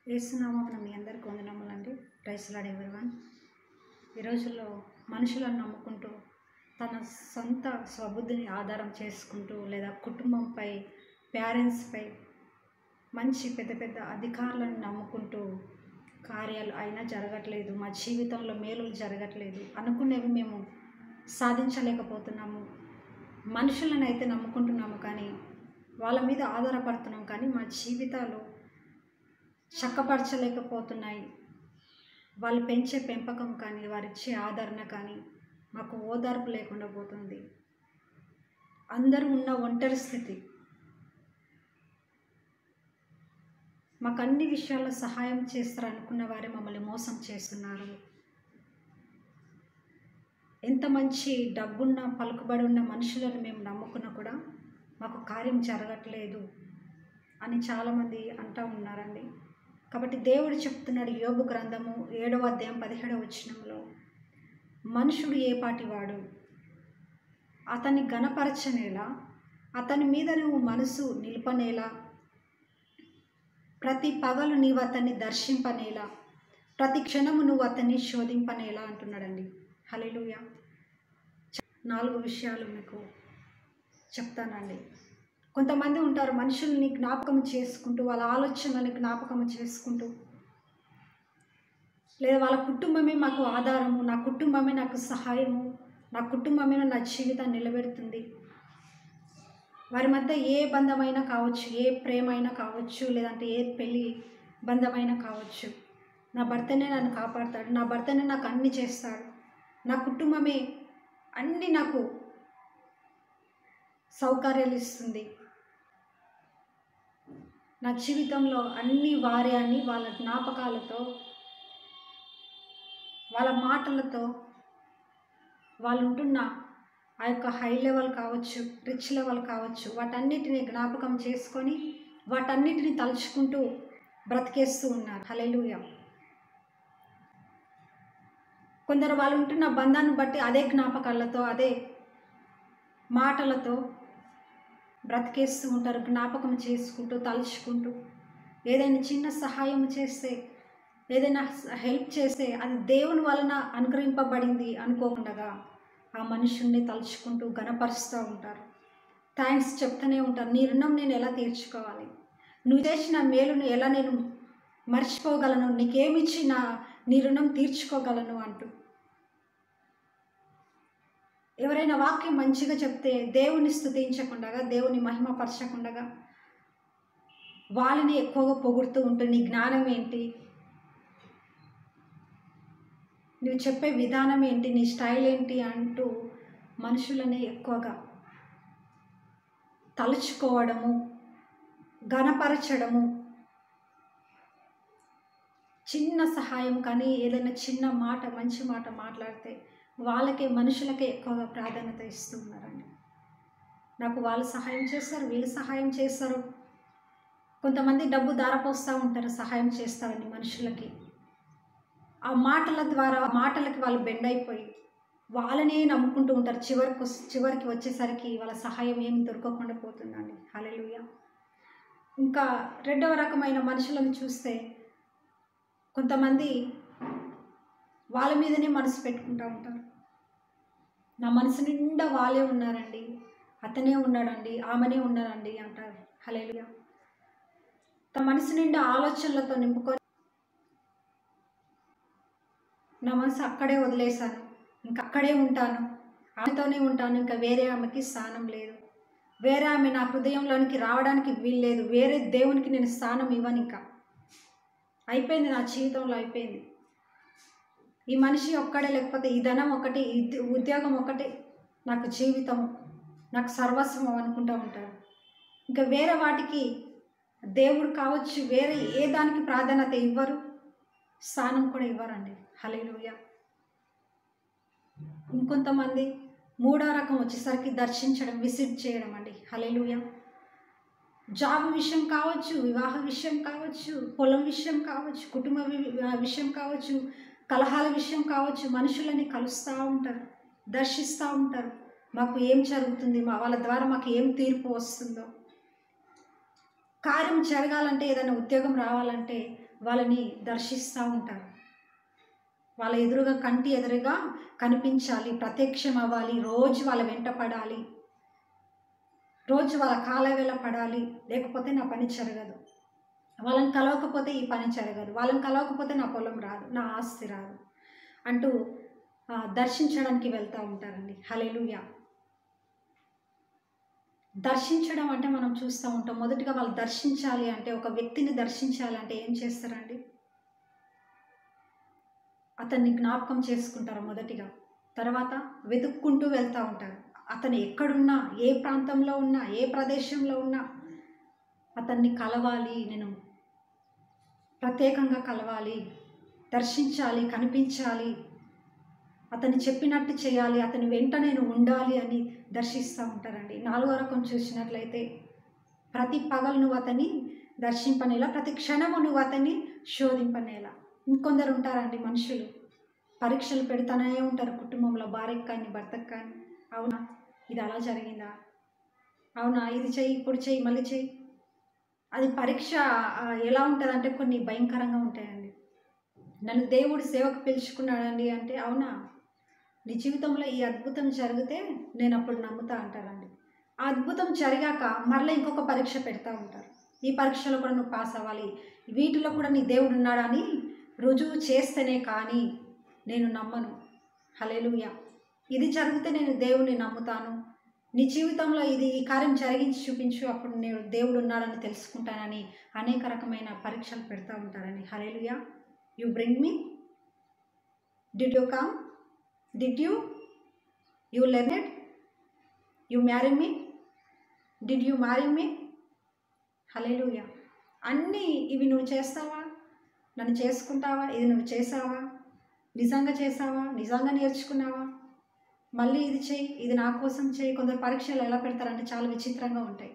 యేసునామమున మీ అందరికీ వందనములండి. Praise lord everyone. ఈ రోజుల్లో మనుషులను నమ్ముకుంటూ తన సొంత స్వబుద్ధిని ఆధారం చేసుకుంటూ లేదా కుటుంబంపై, పేరెంట్స్పై, మంచి పెద్ద పెద్ద అధికారులను నమ్ముకుంటూ కార్యాలు అయినా జరగట్లేదు, మా జీవితంలో మేలులు జరగట్లేదు, అనుకునేవి మేము సాధించలేకపోతున్నాము. మనుషులను అయితే నమ్ముకుంటున్నాము కానీ వాళ్ళ మీద ఆధారపడుతున్నాం కానీ మా జీవితాలు చక్కపరచలేకపోతున్నాయి. వాళ్ళు పెంచే పెంపకం కానీ వారిచ్చే ఆదరణ కానీ మాకు ఓదార్పు లేకుండా పోతుంది. అందరూ ఉన్న ఒంటరి స్థితి. మాకు అన్ని విషయాల్లో సహాయం చేస్తారు అనుకున్న వారే మమ్మల్ని మోసం చేస్తున్నారు. ఎంత మంచి డబ్బున్న పలుకుబడి ఉన్న మనుషులను మేము నమ్ముకున్నా కూడా మాకు కార్యం జరగట్లేదు అని చాలామంది అంటూ ఉన్నారండి. కాబట్టి దేవుడు చెప్తున్నాడు యోబు గ్రంథము 7వ అధ్యాయం 17వ వచనంలో, మనుషుడు ఏ పాటివాడు, అతన్ని గణపరచనేలా, అతని మీద నువ్వు మనసు నిలుపనేలా, ప్రతి పగలు నీవు అతన్ని దర్శింపనేలా, ప్రతి క్షణము నువ్వు అతన్ని శోధింపనేలా అంటున్నాడండి. హల్లెలూయా. 4 విషయాలు మీకు చెప్తానండి. కొంతమంది ఉంటారు మనుషుల్ని జ్ఞాపకం చేసుకుంటూ, వాళ్ళ ఆలోచనని జ్ఞాపకం చేసుకుంటూ, లేదా వాళ్ళ కుటుంబమే మాకు ఆధారము, నా కుటుంబమే నాకు సహాయము, నా కుటుంబమే నా జీవితాన్ని నిలబెడుతుంది. వారి మధ్య ఏ బంధమైనా కావచ్చు, ఏ ప్రేమ అయినా కావచ్చు, లేదంటే ఏ పెళ్ళి బంధమైనా కావచ్చు, నా భర్తనే నన్ను కాపాడుతాడు, నా భర్తనే నాకు అన్ని చేస్తాడు, నా కుటుంబమే అన్నీ నాకు సౌకర్యాలు ఇస్తుంది, నా జీవితంలో అన్నీ వారే అని వాళ్ళ జ్ఞాపకాలతో, వాళ్ళ మాటలతో, వాళ్ళు ఉంటున్న ఆ యొక్క హై లెవెల్ కావచ్చు, రిచ్ లెవెల్ కావచ్చు, వాటన్నిటిని జ్ఞాపకం చేసుకొని వాటన్నిటిని తలుచుకుంటూ బ్రతికేస్తూ ఉన్నారు. హల్లెలూయా. కొందరు వాళ్ళు ఉంటున్న బంధాన్ని బట్టి అదే జ్ఞాపకాలతో, అదే మాటలతో బ్రతికేస్తూ ఉంటారు. జ్ఞాపకం చేసుకుంటూ, తలుచుకుంటూ, ఏదైనా చిన్న సహాయం చేస్తే, ఏదైనా హెల్ప్ చేస్తే అది దేవుని వలన అనుగ్రహింపబడింది అనుకోకుండా ఆ మనుషుల్ని తలుచుకుంటూ గణపరుస్తూ ఉంటారు. థ్యాంక్స్ చెప్తూనే ఉంటారు. నీ రుణం నేను ఎలా తీర్చుకోవాలి, నువ్వు చేసిన మేలును ఎలా నేను మర్చిపోగలను, నీకేమిచ్చి నీ రుణం తీర్చుకోగలను అంటూ. ఎవరైనా వాక్యం మంచిగా చెప్తే దేవుని స్తుతించకుండా, దేవుని మహిమపరచకుండా వాళ్ళని ఎక్కువగా పొగుడుతూ ఉంటూ, నీ జ్ఞానం ఏంటి, నువ్వు చెప్పే విధానం ఏంటి, నీ స్టైల్ ఏంటి అంటూ మనుషులని ఎక్కువగా తలుచుకోవడము, ఘనపరచడము, చిన్న సహాయం కానీ ఏదైనా చిన్న మాట, మంచి మాట మాట్లాడితే వాళ్ళకే, మనుషులకే ఎక్కువగా ప్రాధాన్యత ఇస్తూ ఉన్నారండి. నాకు వాళ్ళు సహాయం చేస్తారు, వీళ్ళు సహాయం చేస్తారు. కొంతమంది డబ్బు దారపోస్తూ ఉంటారు సహాయం చేస్తారని మనుషులకి. ఆ మాటల ద్వారా, మాటలకి వాళ్ళు బెండ్ అయిపోయి వాళ్ళనే నమ్ముకుంటూ ఉంటారు. చివరికి వచ్చేసరికి వాళ్ళ సహాయం ఏమి దొరకకుండా పోతుందండి. హల్లెలూయా. ఇంకా రెండవ రకమైన మనుషులను చూస్తే కొంతమంది వాళ్ళ మీదనే మనసు పెట్టుకుంటూ ఉంటారు. నా మనసు నిండా వాళ్ళే ఉన్నారండి, అతనే ఉన్నాడండి, ఆమెనే ఉన్నారండి అంటారు. హల్లెలూయా. తన మనసు నిండా ఆలోచనలతో నింపుకొని నా మనసు అక్కడే వదిలేశాను, ఇంకా అక్కడే ఉంటాను, ఆమెతోనే ఉంటాను, ఇంకా వేరే ఆమెకి స్థానం లేదు, వేరే ఆమె నా హృదయంలోనికి రావడానికి వీల్లేదు, వేరే దేవునికి నేను స్థానం ఇవ్వను, ఇంకా అయిపోయింది, నా జీవితంలో అయిపోయింది, ఈ మనిషి ఒక్కడే, లేకపోతే ఈ ధనం ఒకటి, ఈ ఉద్యోగం ఒకటి నాకు జీవితము, నాకు సర్వస్వం అనుకుంటూ ఉంటారు. ఇంకా వేరే వాటికి దేవుడు కావచ్చు, వేరే ఏ దానికి ప్రాధాన్యత ఇవ్వరు, స్థానం కూడా ఇవ్వరండి. హల్లెలూయా. ఇంకొంతమంది మూడో రకం వచ్చేసరికి దర్శించడం, విజిట్ చేయడం అండి. హల్లెలూయా. జాబ్ విషయం కావచ్చు, వివాహ విషయం కావచ్చు, పొలం విషయం కావచ్చు, కుటుంబ విషయం కావచ్చు, కలహాల విషయం కావచ్చు, మనుషులని కలుస్తూ ఉంటారు, దర్శిస్తూ ఉంటారు. మాకు ఏం జరుగుతుంది, వాళ్ళ ద్వారా మాకు ఏం తీర్పు వస్తుందో, కార్యం జరగాలంటే, ఏదైనా ఉద్యోగం రావాలంటే వాళ్ళని దర్శిస్తూ ఉంటారు. వాళ్ళ ఎదురుగా కంటి ఎదురుగా కనిపించాలి, ప్రత్యక్షం అవ్వాలి, రోజు వాళ్ళ వెంట పడాలి, రోజు వాళ్ళ కాళ్ళ వేళ పడాలి, లేకపోతే నా పని జరగదు. వాళ్ళని కలవకపోతే ఈ పని జరగదు, వాళ్ళని కలవకపోతే నా పొలం రాదు, నా ఆస్తి రాదు అంటూ దర్శించడానికి వెళ్తూ ఉంటారండి. హల్లెలూయా. దర్శించడం అంటే మనం చూస్తూ ఉంటాం. మొదటిగా వాళ్ళు దర్శించాలి అంటే, ఒక వ్యక్తిని దర్శించాలంటే ఏం చేస్తారండి? అతన్ని జ్ఞాపకం చేసుకుంటారు మొదటిగా. తర్వాత వెతుక్కుంటూ వెళ్తూ ఉంటారు. అతను ఎక్కడున్నా, ఏ ప్రాంతంలో ఉన్నా, ఏ ప్రదేశంలో ఉన్నా అతన్ని కలవాలి, నేను ప్రత్యేకంగా కలవాలి, దర్శించాలి, కనిపించాలి, అతను చెప్పినట్టు చేయాలి, అతని వెంట నేను ఉండాలి అని దర్శిస్తూ ఉంటారండి. 4వ రకం చూసినట్లయితే, ప్రతి పగలు నువ్వు అతన్ని దర్శింపనేలా, ప్రతి క్షణము నువ్వు అతన్ని శోధింపనేలా. ఇంకొందరు ఉంటారండి మనుషులు, పరీక్షలు పెడతానే ఉంటారు కుటుంబంలో, భార్యకు కానీ భర్తకు కానీ. అవునా, ఇది అలా జరిగిందా, అవునా, ఇది చెయ్యి, ఇప్పుడు చెయ్యి, మళ్ళీ చెయ్యి. అది పరీక్ష ఎలా ఉంటుందంటే కొన్ని భయంకరంగా ఉంటాయండి. నన్ను దేవుడు సేవకు పిలుచుకున్నాడండి అంటే, అవునా, నీ జీవితంలో ఈ అద్భుతం జరిగితే నేను అప్పుడు నమ్ముతా అంటారండి. ఆ అద్భుతం జరిగాక మరలా ఇంకొక పరీక్ష పెడతా ఉంటారు. ఈ పరీక్షలో కూడా నువ్వు పాస్ అవ్వాలి, వీటిలో కూడా నీ దేవుడు ఉన్నాడని రుజువు చేస్తేనే కానీ నేను నమ్మను. హల్లెలూయా. ఇది జరిగితే నేను దేవుడిని నమ్ముతాను, నీ జీవితంలో ఇది ఈ కార్యం జరిగించి చూపించు, అప్పుడు నేను దేవుడు ఉన్నాడని తెలుసుకుంటానని అనేక రకమైన పరీక్షలు పెడతా ఉంటారని. Hallelujah. You bring me, did you come, did you learn it, you marry me, did you marry me. Hallelujah. అన్నీ ఇవి నువ్వు చేస్తావా, నన్ను చేసుకుంటావా, ఇది నువ్వు చేసావా, నిజంగా చేసావా, నిజంగా నేర్చుకున్నావా, మళ్ళీ ఇది చెయ్యి, ఇది నా కోసం చెయ్యి. కొందరు పరీక్షలు ఎలా పెడతారంటే చాలా విచిత్రంగా ఉంటాయి.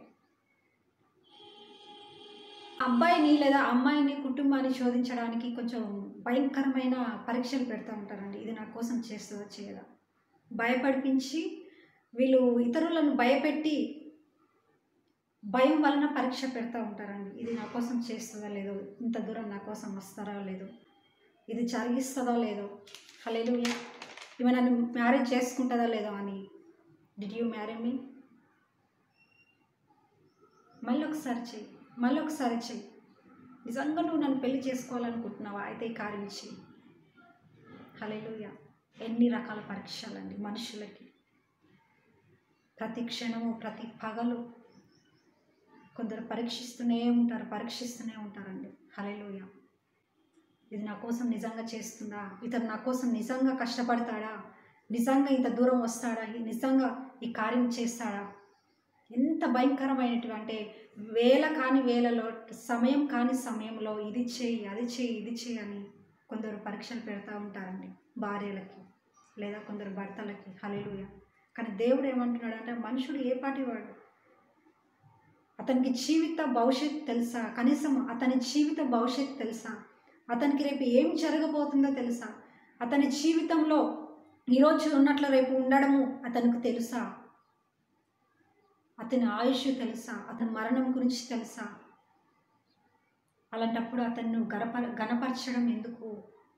అబ్బాయిని లేదా అమ్మాయిని, కుటుంబాన్ని శోధించడానికి కొంచెం భయంకరమైన పరీక్షలు పెడతా ఉంటారండి. ఇది నా కోసం చేస్తుందా చేయదా, భయపడిపించి వీళ్ళు ఇతరులను భయపెట్టి భయం వలన పరీక్ష పెడతా ఉంటారండి. ఇది నా కోసం చేస్తుందా లేదో, ఇంత దూరం నా కోసం వస్తారా లేదో, ఇది జరిగిస్తుందో లేదో. హల్లెలూయా. ఈమె నన్ను మ్యారేజ్ చేసుకుంటుందా లేదో అని. డిడ్ యూ మ్యారీ మీ, మళ్ళీ ఒకసారి చెయ్యి, మళ్ళీ ఒకసారి చెయ్యి. నిజంగా నువ్వు నన్ను పెళ్లి చేసుకోవాలనుకుంటున్నావా, అయితే ఈ కార్యం చెయ్యి. హల్లెలూయా. ఎన్ని రకాల పరీక్షలండి మనుషులకి, ప్రతి క్షణము, ప్రతి పగలు కొందరు పరీక్షిస్తూనే ఉంటారండి. హల్లెలూయా. ఇది నా కోసం నిజంగా చేస్తుందా, ఇతను నా కోసం నిజంగా కష్టపడతాడా, నిజంగా ఇంత దూరం వస్తాడా, నిజంగా ఈ కార్యం చేస్తాడా. ఎంత భయంకరమైనటువంటి అంటే వేల కాని వేలలో, సమయం కాని సమయంలో ఇది చేయి, అది చేయి, ఇది చేయి అని కొందరు పరీక్షలు పెడతా ఉంటారండి భార్యలకి లేదా కొందరు భర్తలకి. హల్లెలూయా. కానీ దేవుడు ఏమంటున్నాడంటే, మనుషుడు ఏ పాటి వాడు, అతనికి జీవిత భవిష్యత్తు తెలుసా, కనీసం అతని జీవిత భవిష్యత్తు తెలుసా, అతనికి రేపు ఏం జరగబోతుందో తెలుసా, అతని జీవితంలో ఈరోజు ఉన్నట్లు రేపు ఉండడము అతనికి తెలుసా, అతని ఆయుష్ తెలుసా, అతని మరణం గురించి తెలుసా. అలాంటప్పుడు అతన్ని గణపరచడం ఎందుకు,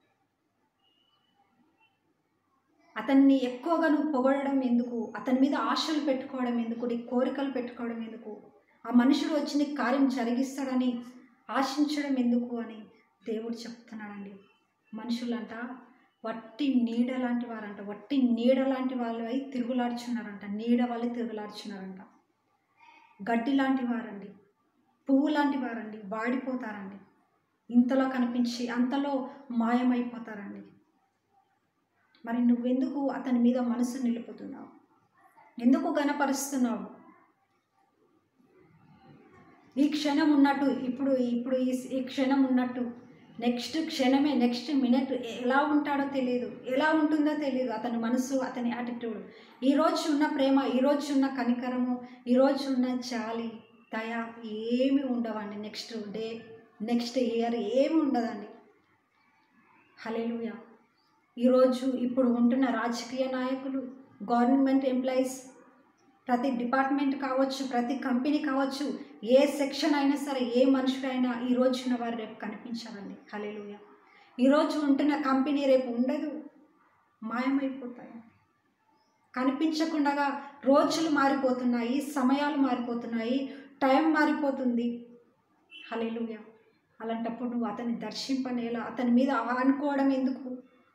అతన్ని ఎక్కువగా నువ్వు పొగడడం ఎందుకు, అతని మీద ఆశలు పెట్టుకోవడం ఎందుకు, నీ కోరికలు పెట్టుకోవడం ఎందుకు, ఆ మనుషుడు వచ్చి నీ కార్యం జరిగిస్తాడని ఆశించడం ఎందుకు అని దేవుడు చెప్తున్నాడండి. మనుషులంట వట్టి నీడ లాంటి వారంట, వట్టి నీడ లాంటి వాళ్ళు అయి తిరుగులాడుచున్నారంట, నీడ వాళ్ళు తిరుగులాడుచున్నారంట. గడ్డి లాంటి వారండి, పువ్వు లాంటి వారండి, వాడిపోతారండి, ఇంతలో కనిపించి అంతలో మాయమైపోతారండి. మరి నువ్వెందుకు అతని మీద మనసు నిలుపుతున్నావు, ఎందుకు గణపరుస్తున్నావు? ఈ క్షణం ఉన్నట్టు, ఇప్పుడు ఈ క్షణం ఉన్నట్టు నెక్స్ట్ క్షణమే, నెక్స్ట్ మినిట్ ఎలా ఉంటాడో తెలియదు, ఎలా ఉంటుందో తెలియదు అతని మనసు, అతని యాటిట్యూడ్. ఈరోజు ఉన్న ప్రేమ, ఈరోజు ఉన్న కనికరము, ఈరోజు ఉన్న జాలి, దయ ఏమి ఉండవండి. నెక్స్ట్ డే, నెక్స్ట్ ఇయర్ ఏమి ఉండదండి. హల్లెలూయా. ఈరోజు ఇప్పుడు ఉంటున్న రాజకీయ నాయకులు, గవర్నమెంట్ ఎంప్లాయీస్, ప్రతి డిపార్ట్మెంట్ కావచ్చు, ప్రతి కంపెనీ కావచ్చు, ఏ సెక్షన్ అయినా సరే, ఏ మనుషుడైనా ఈరోజు ఉన్న వారు రేపు కనిపించాలండి. హల్లెలూయా. ఈరోజు ఉంటున్న కంపెనీ రేపు ఉండదు, మాయమైపోతాయి. కనిపించకుండా రోజులు మారిపోతున్నాయి, సమయాలు మారిపోతున్నాయి, టైం మారిపోతుంది. హల్లెలూయా. అలాంటప్పుడు నువ్వు అతన్ని దర్శింపనేలా, అతని మీద ఆనుకోవడం ఎందుకు,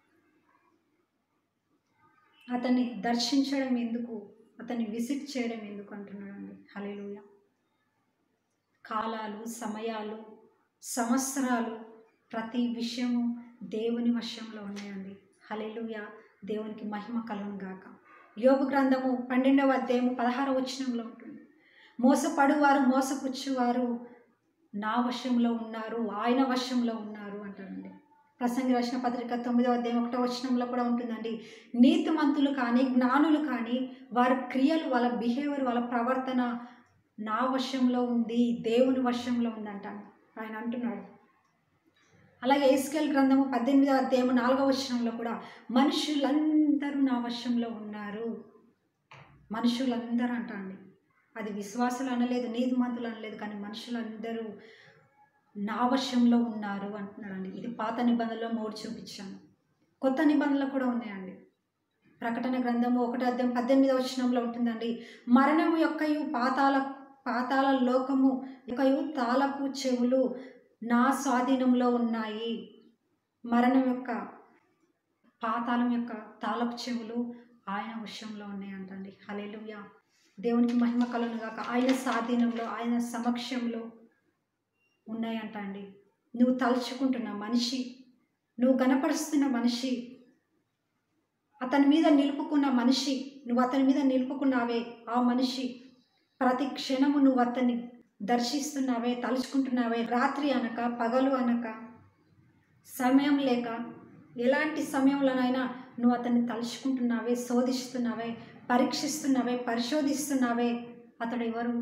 అతన్ని దర్శించడం ఎందుకు, అతన్ని విజిట్ చేయడం ఎందుకు అంటున్నాడండి. హల్లెలూయా. కాలాలు, సమయాలు, సంవత్సరాలు, ప్రతి విషయము దేవుని వశంలో ఉన్నాయండి. హల్లెలూయా. దేవునికి మహిమ కలుగును గాక. యోబు గ్రంథము 12వ అధ్యాయము 16వ వచనంలో ఉంటుంది. మోసపడువారు, మోసపుచ్చువారు నా వశంలో ఉన్నారు, ఆయన వశంలో ఉన్నారు అంటారండి. ప్రసంగి రాసిన పత్రిక 9వ అధ్యాయం 1వ వచనంలో కూడా ఉంటుందండి. నీతిమంతులు కానీ, జ్ఞానులు కానీ, వారి క్రియలు, వాళ్ళ బిహేవియర్, వాళ్ళ ప్రవర్తన నా వశంలో ఉంది, దేవుని వశంలో ఉందంటాను ఆయన అంటున్నాడు. అలాగే ఎహెజ్కేలు గ్రంథము 18వ అధ్యాయము 4వ వచనంలో కూడా మనుషులందరూ నా వశంలో ఉన్నారు. మనుషులందరూ అంటండి. అది విశ్వాసులు అనలేదు, నీతిమంతులు అనలేదు, కానీ మనుషులందరూ నా వశంలో ఉన్నారు అంటున్నాడండి. ఇది పాత నిబంధనలో 3 చూపించాను. కొత్త నిబంధనలు కూడా ఉన్నాయండి. ప్రకటన గ్రంథము 1వ అధ్యాయం 18వ వచనంలో ఉంటుందండి. మరణము యొక్కయు పాతాళ లోకము యొక్కయు తాళపు చెవులు నా స్వాధీనంలో ఉన్నాయి. మరణం యొక్క, పాతాళం యొక్క తాళపు చెవులు ఆయన వశంలో ఉన్నాయంటండి. హల్లెలూయా. దేవునికి మహిమ కలుగును గాక. ఆయన స్వాధీనంలో, ఆయన సమక్షంలో ఉన్నాయంట అండి. నువ్వు తలుచుకుంటున్న మనిషి, నువ్వు గనపరుస్తున్న మనిషి, అతని మీద నిలుపుకున్న మనిషి, నువ్వు అతని మీద నిలుపుకున్నావే ఆ మనిషి, ప్రతి క్షణము నువ్వు అతన్ని దర్శిస్తున్నావే, తలుచుకుంటున్నావే. రాత్రి అనక, పగలు అనక, సమయం లేక, ఎలాంటి సమయంలోనైనా నువ్వు అతన్ని తలుచుకుంటున్నావే, శోధిస్తున్నావే, పరీక్షిస్తున్నావే, పరిశోధిస్తున్నావే. అతడు ఎవరు?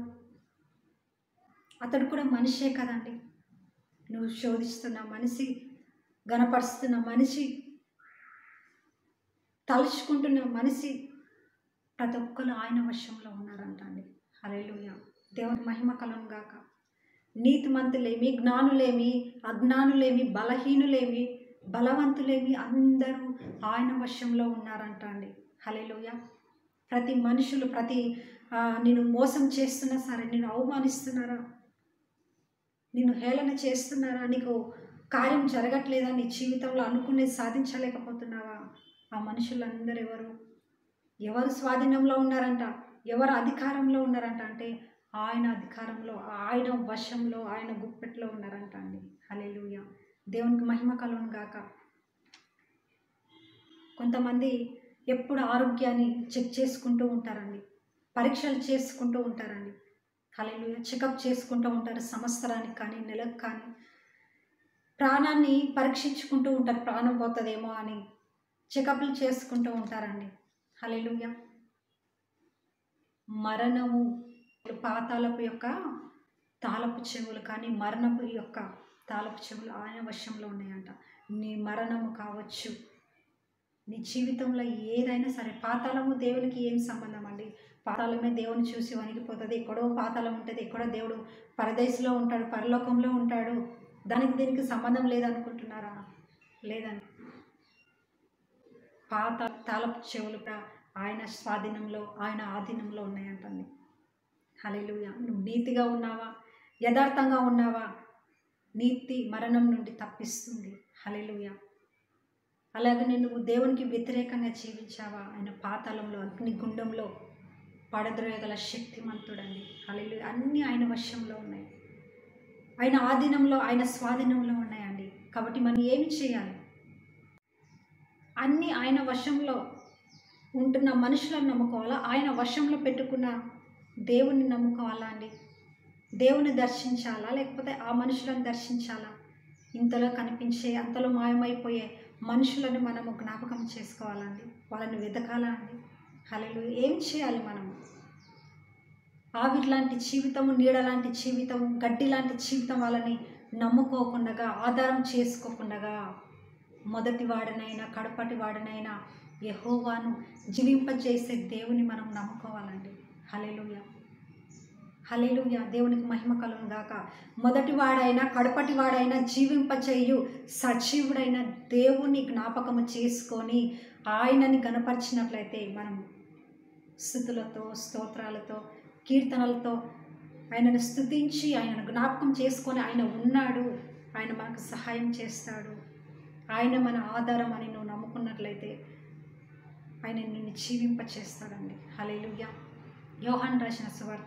అతడు కూడా మనిషే కదండి. నువ్వు శోధిస్తున్న మనిషి, గనపరుస్తున్న మనిషి, తలుచుకుంటున్న మనిషి, ప్రతి ఒక్కరు ఆయన వశంలో ఉన్నారంటండి. హల్లెలూయా. దేవుని మహిమ కలుగును గాక. నీతిమంతులేమి, జ్ఞానులేమి, అజ్ఞానులేమి, బలహీనులేమి, బలవంతులేమి, అందరూ ఆయన వశంలో ఉన్నారంట అండి. హల్లెలూయా. ప్రతి మనుషులు, నిన్ను మోసం చేస్తున్నా సరే, నిన్ను అవమానిస్తున్నారా, నిన్ను హేళన చేస్తున్నారా, నీకు కార్యం జరగట్లేదా, నీ జీవితంలో అనుకునేది సాధించలేకపోతున్నావా, ఆ మనుషులందరూ ఎవరు స్వాధీనంలో ఉన్నారంట, ఎవరు అధికారంలో ఉన్నారంట అంటే ఆయన అధికారంలో, ఆయన వశంలో, ఆయన గుప్పెట్లో ఉన్నారంట అండి. హల్లెలూయా. దేవునికి మహిమ కలుగును గాక. కొంతమంది ఎప్పుడు ఆరోగ్యాన్ని చెక్ చేసుకుంటూ ఉంటారండి, పరీక్షలు చేసుకుంటూ ఉంటారండి. హల్లెలూయా. చెకప్ చేసుకుంటూ ఉంటారు, సంవత్సరానికి కానీ, నెలకు కానీ. ప్రాణాన్ని పరీక్షించుకుంటూ ఉంటారు, ప్రాణం పోతుందేమో అని చెకప్లు చేసుకుంటూ ఉంటారండి. హల్లెలూయా. మరణము, పాతాళపు యొక్క తాళపు చెవులు కానీ, మరణపు యొక్క తాళపు చెవులు ఆయన వశంలో ఉన్నాయంట. నీ మరణము కావచ్చు, నీ జీవితంలో ఏదైనా సరే. పాతాళము దేవునికి ఏం సంబంధం అండి? పాతాళమే దేవుని చూసి వణికిపోతుంది. ఎక్కడో పాతాళం ఉంటుంది, ఎక్కడో దేవుడు పరదేశంలో ఉంటాడు, పరలోకంలో ఉంటాడు. దానికి దీనికి సంబంధం లేదనుకుంటున్నారా? లేదండి. తాళపు చెవులు ఆయన స్వాధీనంలో, ఆయన ఆధీనంలో ఉన్నాయంటండి. హల్లెలూయా. నువ్వు నీతిగా ఉన్నావా, యథార్థంగా ఉన్నావా? నీతి మరణం నుండి తప్పిస్తుంది. హల్లెలూయా. అలాగే నువ్వు దేవునికి వ్యతిరేకంగా జీవించావా, ఆయన పాతాళంలో, అగ్నిగుండంలో పడద్రోయగల శక్తిమంతుడండి. హల్లెలూయా. అన్నీ ఆయన వశంలో ఉన్నాయి, ఆయన ఆధీనంలో, ఆయన స్వాధీనంలో ఉన్నాయండి. కాబట్టి మనం ఏమి చేయాలి? అన్నీ ఆయన వశంలో ఉంటున్న మనుషులను నమ్ముకోవాలా, ఆయన వశంలో పెట్టుకున్న దేవుని నమ్ముకోవాలా అండి? దేవుని దర్శించాలా, లేకపోతే ఆ మనుషులను దర్శించాలా? ఇంతలో కనిపించే, అంతలో మాయమైపోయే మనుషులను మనము జ్ఞాపకం చేసుకోవాలండి, వాళ్ళని వెతకాలా అండి? హల్లెలూయా. ఏం చేయాలి మనము? ఆవిరి లాంటి జీవితము, నీడ లాంటి జీవితము, గడ్డి లాంటి జీవితం వాళ్ళని నమ్ముకోకుండా, ఆధారం చేసుకోకుండా, మొదటి వాడినైనా కడపటి వాడినైనా యెహోవాను జీవింపజేసే దేవుని మనం నమ్ముకోవాలండి. హల్లెలూయా, హల్లెలూయా. దేవునికి మహిమ కలుగును గాక. మొదటివాడైనా కడపటివాడైనా జీవింపచేయు సజీవుడైన దేవుని జ్ఞాపకము చేసుకొని ఆయనని గణపరిచినట్లయితే మనం స్తుతులతో, స్తోత్రాలతో, కీర్తనలతో ఆయనను స్తుతించి ఆయనను జ్ఞాపకం చేసుకొని ఆయన ఉన్నాడు, ఆయన మనకు సహాయం చేస్తాడు, ఆయన మన ఆధారం అని నువ్వు నమ్ముకున్నట్లయితే ఆయన నిన్ను జీవింపచేస్తాడండి. హల్లెలూయా. యోహాను రాసిన సువార్త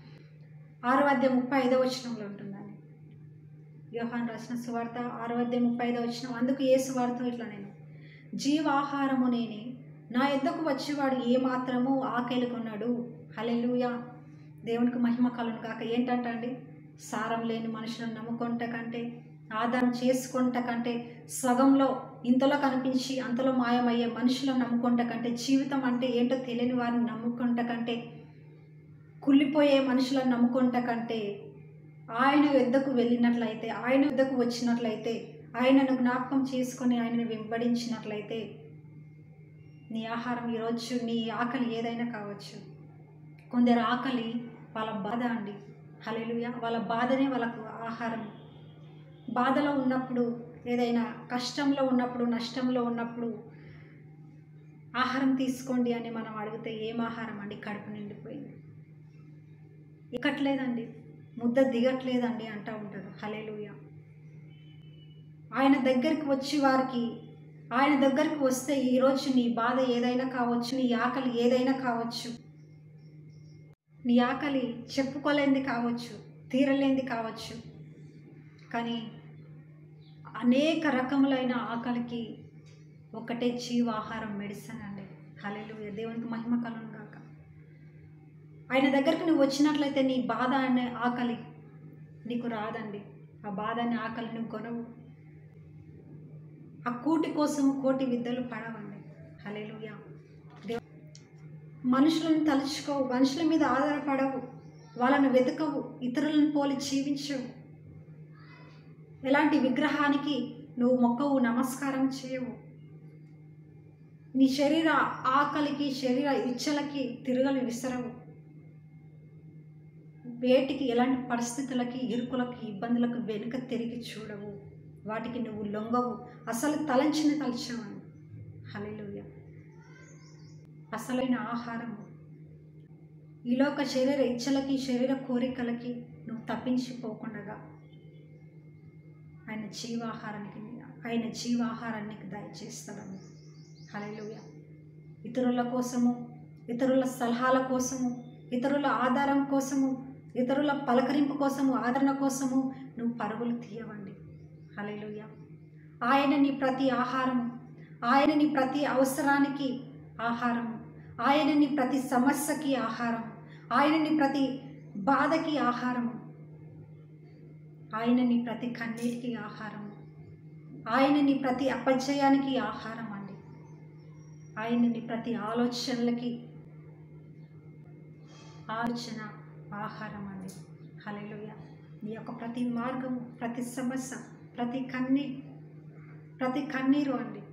6:35 ఉంటుందండి. యోహాను రాసిన సువార్త 6:35. అందుకు యేసు వారితో ఇట్లా, నేను జీవాహారము నేనే, నా యొద్దకు వచ్చేవాడు ఏమాత్రము ఆకలి కొన్నాడు. హల్లెలూయా. దేవునికి మహిమ కలుగును గాక. ఏంటంటండి, సారం లేని మనుషులను నమ్ముకుంట కంటే, ఆధారం చేసుకుంట కంటే, సగంలో ఇంతలో కనిపించి అంతలో మాయమయ్యే మనుషులను నమ్ముకుంట కంటే, జీవితం అంటే ఏంటో తెలియని వారిని నమ్ముకుంట కంటే, కుళ్ళిపోయే మనుషులను నమ్ముకుంట కంటే, ఆయన యొద్దకు వెళ్ళినట్లయితే, ఆయన యొద్దకు వచ్చినట్లయితే, ఆయనను జ్ఞాపకం చేసుకొని ఆయనను వెంబడించినట్లయితే, నీ ఆహారం ఈరోజు నీ ఆకలి ఏదైనా కావచ్చు. కొందరు ఆకలి వాళ్ళ బాధ అండి. హల్లెలూయా. వాళ్ళ బాధనే వాళ్ళకు ఆహారం. బాధలో ఉన్నప్పుడు, ఏదైనా కష్టంలో ఉన్నప్పుడు, నష్టంలో ఉన్నప్పుడు ఆహారం తీసుకోండి అని మనం అడిగితే ఏం ఆహారం అండి? కడుపు నిండిపోయింది, ఎక్కట్లేదండి, ముద్ద దిగట్లేదండి అంటూ ఉంటారు. హల్లెలూయా. ఆయన దగ్గరికి వచ్చి వారికి, ఆయన దగ్గరికి వస్తే ఈరోజు నీ బాధ ఏదైనా కావచ్చు, నీ ఆకలి ఏదైనా కావచ్చు, నీ ఆకలి చెప్పుకోలేనిది కావచ్చు, తీరలేనిది కావచ్చు, కానీ అనేక రకములైన ఆకలికి ఒకటే జీవాహారం, మెడిసిన్ అండి. హల్లెలూయా. దేవునికి మహిమ కలుగును గాక. ఆయన దగ్గరికి నువ్వు వచ్చినట్లయితే నీ బాధ అనే ఆకలి నీకు రాదండి. ఆ బాధ అనే ఆకలి నువ్వు కొనవు. ఆ కూటి కోసం కోటి విద్యలు పడవండి. హల్లెలూయా. మనుషులను తలుచుకోవు, మనుషుల మీద ఆధారపడవు, వాళ్ళను వెతకవు, ఇతరులను పోలి జీవించవు, ఎలాంటి విగ్రహానికి నువ్వు మొక్కవు, నమస్కారం చేయవు. నీ శరీర ఆకలికి, శరీర ఇచ్చలకి తిరగలు విసరవు. వేటికి, ఎలాంటి పరిస్థితులకి, ఇరుకులకి, ఇబ్బందులకు వెనుక తిరిగి చూడవు. వాటికి నువ్వు లొంగవు. అసలు తలచవు. హల్లెలూయా. అసలైన ఆహారము ఈలోక శరీర ఇచ్చలకి, శరీర కోరికలకి నువ్వు తప్పించిపోకుండా ఆయన జీవాహారాన్ని దయచేస్తాడని. హల్లెలూయా. ఇతరుల కోసము, ఇతరుల సలహాల కోసము, ఇతరుల ఆధారం కోసము, ఇతరుల పలకరింపు కోసము, ఆదరణ కోసము నువ్వు పరుగులు తీయవండి. హల్లెలూయా. ఆయన నీ ప్రతి ఆహారము, ఆయన నీ ప్రతి అవసరానికి ఆహారము, ఆయన నీ ప్రతి సమస్యకి ఆహారం, ఆయన నీ ప్రతి బాధకి ఆహారము, ఆయన నీ ప్రతి కన్నీటికి ఆహారము, ఆయన నీ ప్రతి అపజయానికి ఆహారం అండి. ఆయన నీ ప్రతి ఆలోచన ఆహారం అండి. హల్లెలూయా. నీ యొక్క ప్రతి మార్గము, ప్రతి సమస్య, ప్రతి కన్నీరు అండి,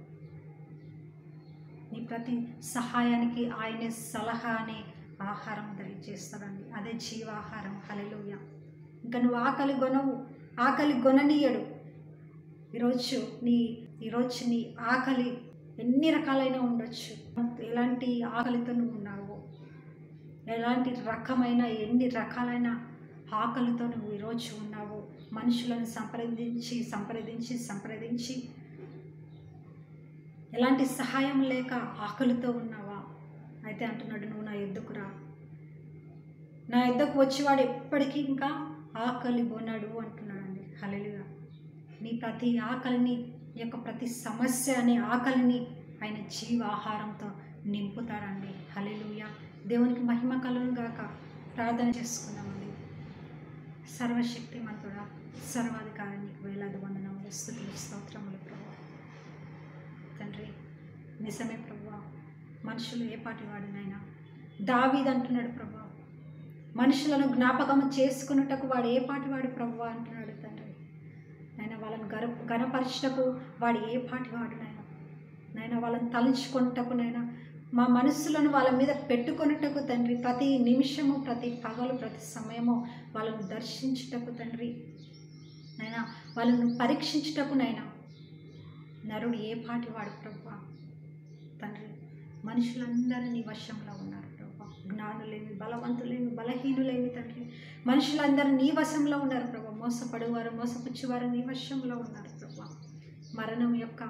నీ ప్రతి సహాయానికి ఆయనే సలహా అనే ఆహారం దయచేస్తాడండి. అదే జీవాహారం. హల్లెలూయా. ఇంకా నువ్వు ఆకలి కొనవు, ఆకలి కొననీయడు. ఈరోజు నీ ఆకలి ఎన్ని రకాలైన ఉండొచ్చు. ఎలాంటి ఆకలితో నువ్వు ఉన్నావో, ఎలాంటి రకమైన, ఎన్ని రకాలైన ఆకలితో నువ్వు ఈరోజు ఉన్నావో, మనుషులను సంప్రదించి ఎలాంటి సహాయం లేక ఆకలితో ఉన్నావా? అయితే అంటున్నాడు, నువ్వు నా యొద్దకు రా, నా యొద్దకు వచ్చేవాడు ఎప్పటికీ ఇంకా ఆకలి కొనడు అంటున్నాడండి. హల్లెలూయా. నీ ప్రతి ఆకలిని, ఈ యొక్క ప్రతి సమస్య అనే ఆకలిని ఆయన జీవాహారంతో నింపుతాడండి. హల్లెలూయా. దేవునికి మహిమ కలుగును గాక. ప్రార్థన చేసుకుందామండి. సర్వశక్తిమంతుడా, సర్వాధికారి, నీకు వేలాది వందనములు, స్తుతులు, స్తోత్రములు ప్రభువా. తండ్రి, నిజమే ప్రభువా, మనుషులు ఏ పాటి వాడినైనా, దావీదు అంటున్నాడు ప్రభువా, మనుషులను జ్ఞాపకం చేసుకున్నటకు వాడు ఏ పాటి వాడు ప్రభువా అంటున్నాడు తండ్రి. నైనా వాళ్ళని గణపరచుటకు వాడు ఏ పాటి వాడునైనా, నైనా వాళ్ళని తలుచుకుంటకు, నైనా మా మనస్సులను వాళ్ళ మీద పెట్టుకొనుటకు తండ్రి, ప్రతి నిమిషము, ప్రతి పగలు, ప్రతి సమయము వాళ్ళను దర్శించుటకు తండ్రి, నైనా వాళ్ళను పరీక్షించుటకు నైనా నరుడు ఏ పాటి వాడు ప్రభా తండ్రి. మనుషులందరూ నీ వశంలో ఉన్నారు ప్రభా. జ్ఞానులేమి, బలవంతులేమి, బలహీనులేమి తండ్రి, మనుషులందరూ నీ వశంలో ఉన్నారు ప్రభా. మోసపడువారు, మోసపుచ్చువారు నీ వశంలో ఉన్నారు ప్రభా. మరణం యొక్క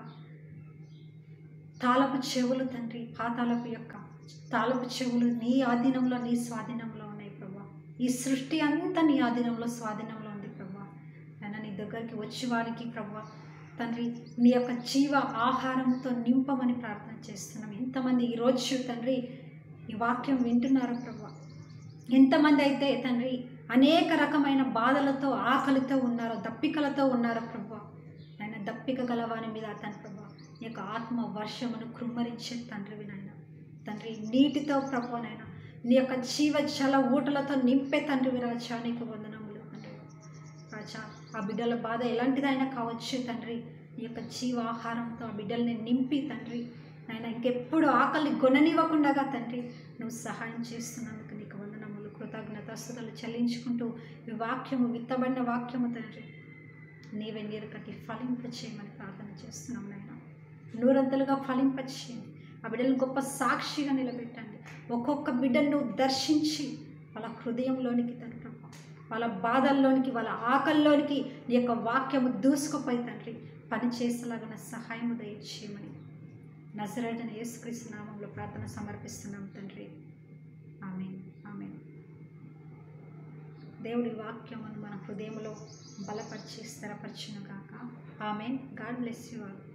తాళపు చెవులు తండ్రి, పాతాళపు యొక్క తాళపు చెవులు నీ ఆధీనంలో, నీ స్వాధీనంలో ఉన్నాయి ప్రభా. ఈ సృష్టి అంతా నీ ఆధీనంలో, స్వాధీనంలో ఉంది ప్రభా. అయినా నీ దగ్గరికి వచ్చి వారికి ప్రభా తండ్రి నీ యొక్క జీవ ఆహారంతో నింపమని ప్రార్థన చేస్తున్నాం. ఎంతమంది ఈరోజు తండ్రి ఈ వాక్యం వింటున్నారు ప్రభా. ఎంతమంది అయితే తండ్రి అనేక రకమైన బాధలతో, ఆకలితో ఉన్నారో, దప్పికలతో ఉన్నారో ప్రభా. ఆయన దప్పిక గలవాని మీద తండ్రి ప్రభా నీ యొక్క ఆత్మ వర్షమును కృమ్మరించే తండ్రివి నాయన తండ్రి. నీటితో ప్రభా నాయన నీ యొక్క జీవ జల ఊటలతో నింపే తండ్రివి రాజా, నీకు వందనములు తండ్రి. రాజా, ఆ బిడ్డల బాధ ఎలాంటిదైనా కావచ్చు తండ్రి, నీ యొక్క జీవ ఆహారంతో ఆ బిడ్డల్ని నింపి తండ్రి నాయన ఇంకెప్పుడు ఆకలి గొననివ్వకుండా తండ్రి నువ్వు సహాయం చేస్తున్నందుకు నీకు వందనములు, కృతజ్ఞతాస్తుతులు చెల్లించుకుంటూ ఈ వాక్యము, విత్తబడిన వాక్యము తండ్రి నీవే నీరు కట్టి ఫలింపచేయమని ప్రార్థన చేస్తున్నాం నాయన. నూరంతలుగా ఫలింపచేయండి. ఆ బిడ్డలను గొప్ప సాక్షిగా నిలబెట్టండి. ఒక్కొక్క బిడ్డను నువ్వు దర్శించి వాళ్ళ హృదయంలోనికి తండ్రి ప్రభా, వాళ్ళ బాధల్లోనికి, వాళ్ళ ఆకల్లోనికి నీ యొక్క వాక్యము దూసుకుపోయి తండ్రి పనిచేసేలాగా సహాయము దయచేయమని నజరేయుడైన యేసుక్రీస్తు నామములో ప్రార్థన సమర్పిస్తున్నాం తండ్రి. ఆమేన్, ఆమేన్. దేవుడి వాక్యమును మన హృదయంలో బలపరిచి స్థిరపరచును గాక. Amen. God bless you all.